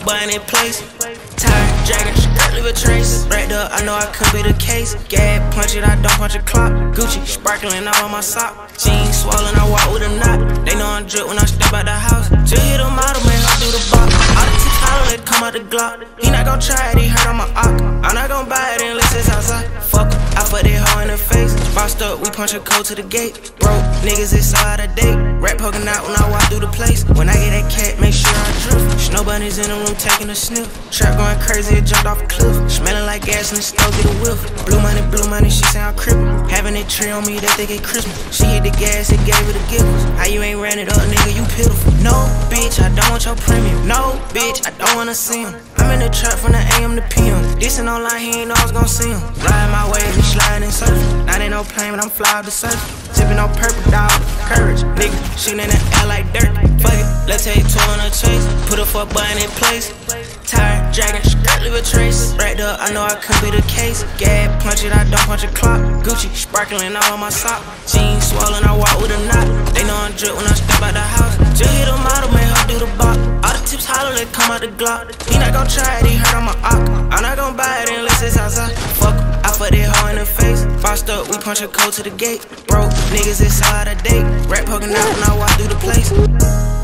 button in place. Tire dragging, skirt leave a trace. Right up, I know I could be the case. Gag, punch it, I don't punch a clock. Gucci, sparkling all on my sock. Jeans swollen, I walk with a knot. They know I'm drip when I step out the house. Just hit a model, man, I do the box. All the tips hollow, they come out the Glock. He not gon' try it, he hurt on my ock. I'm not gon' buy it unless it's outside. Fuck, I fuck that hoe in the face. Bossed up, we punch a code to the gate. Broke niggas, it's so out of date. Rat poking out when I walk through the place. When I get that cat, make sure I drift. Snow bunnies in the room taking a sniff. Trap going crazy, it jumped off a cliff. Smelling like gas in the stove, get a whiff. Blue money, she sound crippled. Having that tree on me, they think it Christmas. She hit the gas, it gave her the giggles. How you ain't ran it up, nigga, you pitiful. No, bitch, I don't want your premium. No, bitch, I don't wanna see him. I'm in the trap from the AM to PM. This ain't online, he ain't know I was gon' see him. Riding my way, he sliding and surfing. Not ain't no plane, but I'm fly off the surface. Tipping on purple, dog, courage. Nigga, shooting in the air like dirt. Fuck it, let's take two on a chase. Put a fuck button in place. Tire dragging, skirt leave a trace. Right up, I know I could be the case. Gag, punch it, I don't punch a clock. Gucci, sparkling all on my sock. Jeans swollen, I walk with a knot. They know I'm drip when I step out the house. Just hit a model, man, her do the box. All the tips hollow, they come out the Glock. He not gon' try it, he hurt on my ock. I'm not gon' buy it unless it's outside. Fuck, I fuck that hoe in the face. Bossed up, we punch a code to the gate. Broke niggas, it's all out of date. Rat poking out when I walk through the place.